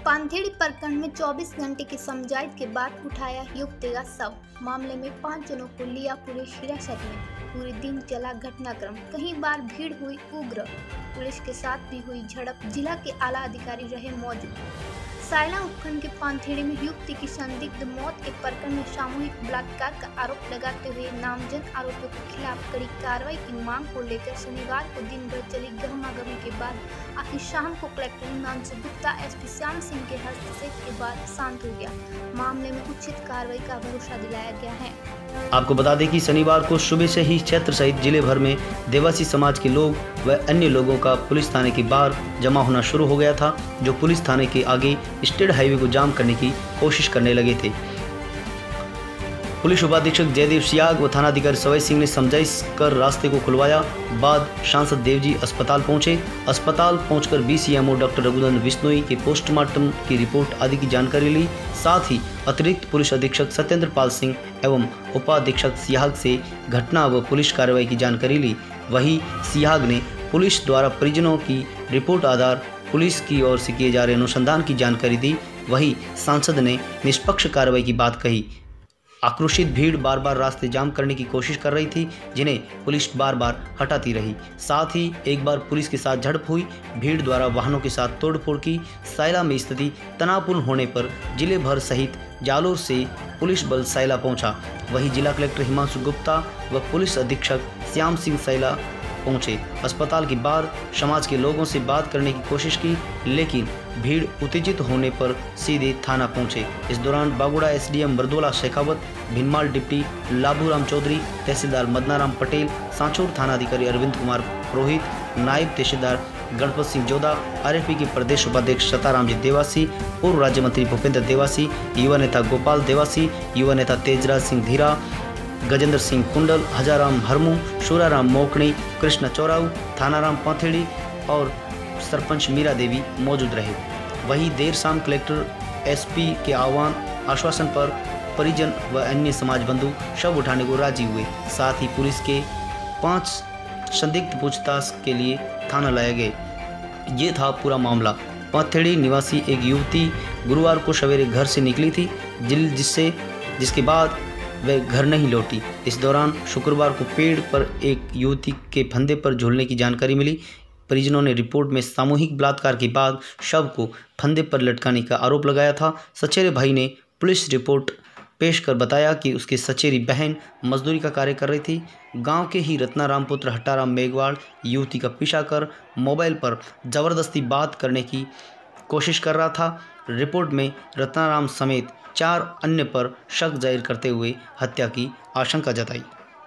पांथेड़ी प्रखंड में 24 घंटे की समझाइश के बाद उठाया युवती का शव। मामले में 5 जनों को लिया पुलिस हिरासत में। पूरे दिन चला घटनाक्रम, कई बार भीड़ हुई उग्र, पुलिस के साथ भी हुई झड़प। जिला के आला अधिकारी रहे मौजूद। सायला उपखंड के पांथेड़ी में युवती की संदिग्ध मौत के प्रकरण में सामूहिक बलात्कार का आरोप लगाते हुए नामजद आरोपियों के खिलाफ कड़ी कार्रवाई की मांग को लेकर शनिवार को दिन भर चली गहमागहमी के बाद आखिर शाम को कलेक्टर हिमांशु गुप्ता एसपी श्याम सिंह के हस्तक्षेप के बाद शांत हो गया। मामले में उचित कार्रवाई का भरोसा दिलाया गया है। आपको बता दें कि शनिवार को सुबह से ही क्षेत्र सहित जिले भर में देवासी समाज के लोग व अन्य लोगों का पुलिस थाने के बाहर जमा होना शुरू हो गया था, जो पुलिस थाने के आगे स्टेट हाईवे को जाम करने की कोशिश करने लगे थे। पुलिस उपाधीक्षक जयदेव सियाग व थानाधिकारी सवय सिंह ने समझाइश कर रास्ते को खुलवाया। बाद सांसद देवजी अस्पताल पहुंचे। अस्पताल पहुंचकर बीसीएमओ डॉक्टर रघुनंदन बिश्नोई के पोस्टमार्टम की रिपोर्ट आदि की जानकारी ली। साथ ही अतिरिक्त पुलिस अधीक्षक सत्येंद्र पाल सिंह एवं उपाधीक्षक सियाग से घटना व पुलिस कार्रवाई की जानकारी ली। वहीं सियाग ने पुलिस द्वारा परिजनों की रिपोर्ट आधार पुलिस की ओर से किए जा रहे अनुसंधान की जानकारी दी। वहीं सांसद ने निष्पक्ष कार्रवाई की बात कही। आक्रोशित भीड़ बार बार रास्ते जाम करने की कोशिश कर रही थी, जिन्हें पुलिस बार बार हटाती रही। साथ ही एक बार पुलिस के साथ झड़प हुई। भीड़ द्वारा वाहनों के साथ तोड़फोड़ की। सायला में स्थिति तनावपूर्ण होने पर जिले भर सहित जालोर से पुलिस बल सायला पहुंचा। वहीं जिला कलेक्टर हिमांशु गुप्ता व पुलिस अधीक्षक श्याम सिंह सायला पहुंचे। अस्पताल के बाहर समाज के लोगों से बात करने की कोशिश की, लेकिन भीड़ उत्तेजित होने पर सीधे थाना पहुंचे। इस दौरान बागुड़ा एसडीएम मर्दोला शेखावत, भिनमाल डिप्टी लाभूराम चौधरी, तहसीलदार मदनाराम पटेल, सांचौर थानाधिकारी अरविंद कुमार पुरोहित, नायब तहसीलदार गणपत सिंह जोधा, आरएफपी के प्रदेश उपाध्यक्ष सताराम जी देवासी, पूर्व राज्य मंत्री भूपेंद्र देवासी, युवा नेता गोपाल देवासी, युवा नेता तेजराज सिंह धीरा, गजेंद्र सिंह कुंडल, हजाराम हरमू, शूराराम मोकणी, कृष्ण चौराऊ, थानाराम पांथेड़ी और सरपंच मीरा देवी मौजूद रहे। वहीं देर शाम कलेक्टर एसपी के आह्वान आश्वासन पर परिजन व अन्य समाज बंधु शव उठाने को राजी हुए। साथ ही पुलिस के 5 संदिग्ध पूछताछ के लिए थाना लाए गए। ये था पूरा मामला। पांथेड़ी निवासी एक युवती गुरुवार को सवेरे घर से निकली थी, जिसके बाद वह घर नहीं लौटी। इस दौरान शुक्रवार को पेड़ पर एक युवती के फंदे पर झूलने की जानकारी मिली। परिजनों ने रिपोर्ट में सामूहिक बलात्कार के बाद शव को फंदे पर लटकाने का आरोप लगाया था। सचेरे भाई ने पुलिस रिपोर्ट पेश कर बताया कि उसकी सचेरी बहन मजदूरी का कार्य कर रही थी। गांव के ही रत्नाराम पुत्र हट्टाराम मेघवाल युवती का पीछा कर मोबाइल पर जबरदस्ती बात करने की कोशिश कर रहा था। रिपोर्ट में रत्नाराम समेत 4 अन्य पर शक जाहिर करते हुए हत्या की आशंका जताई।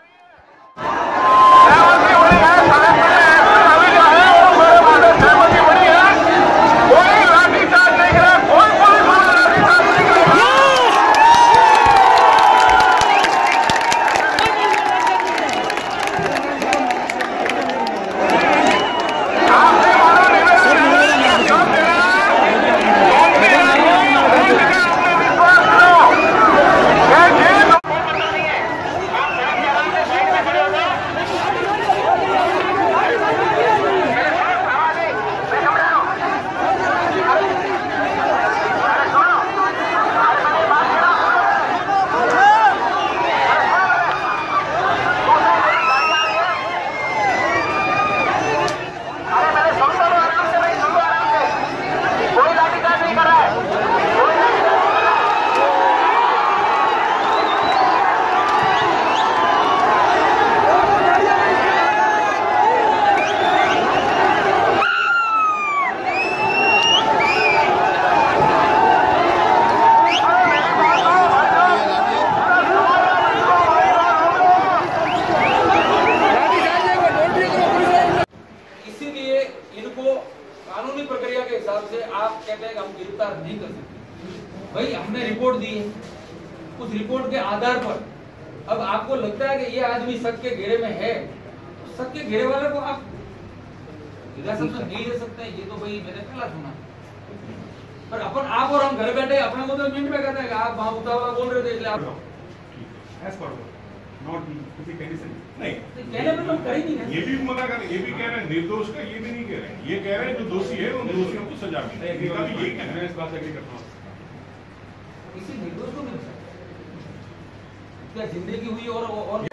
कानूनी प्रक्रिया के हिसाब से आप कहते हैं कि हम गिरफ्तार नहीं कर सकते। भाई हमने रिपोर्ट दी है, उस रिपोर्ट के आधार पर अब आपको लगता है कि ये आदमी शक के घेरे में है, तो शक के घेरे वाले को आप हिरासत में नहीं ले सकते। ये तो भाई मैंने पहला सुना। पर अपन आप और हम घर बैठे अपने को तो मिनट में कहते हैं कि आप वहां उतावला बोल रहे थे इसलिए आप नॉट किसी कंडीशन नहीं, तो कहने में तो कर ही नहीं है। ये भी मना कर, ये भी कह रहे हैं निर्दोष का, ये भी नहीं कह रहे हैं। ये कह रहे हैं जो दोषी है उन दोषियों को सजा मिले, इनका भी यही कहना है। मैं इस बात से एग्री करता हूँ। किसी निर्दोष को मिल सकता है क्या जिंदगी हुई और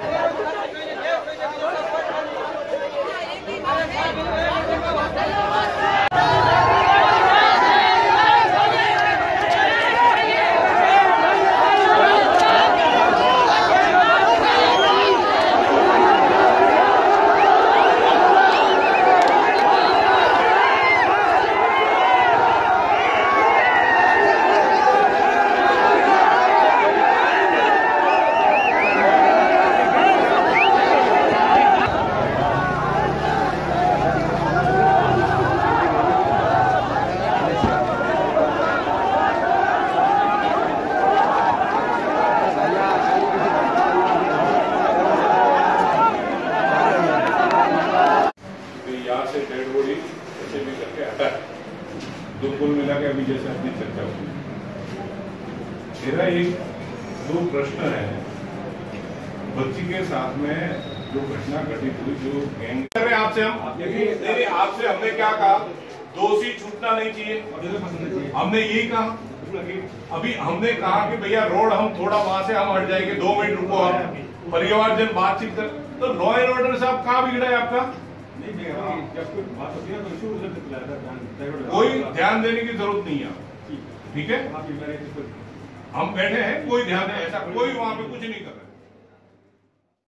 से डेड बॉडी ऐसे भी करके आता है। दो कुल मिला के अभी जैसे अपनी चर्चा हुई, मेरा एक दो प्रश्न है। बच्ची के साथ में जो घटना घटित हुई, जो गैंग कर रहे हैं आपसे, हम आपसे हमने क्या कहा, दोषी छूटना नहीं चाहिए, हमने यही कहा। अभी हमने कहा कि भैया रोड हम थोड़ा वहां से हम हट जाएंगे, 2 मिनट रुको, हम परिवारजन बातचीत कर। तो लॉ एंड ऑर्डर साहब कहाँ बिगड़ा है आपका? कोई ध्यान देने की जरूरत नहीं है, ठीक है? हम बैठे हैं, कोई ध्यान नहीं, ऐसा कोई वहां पे कुछ नहीं कर रहा है।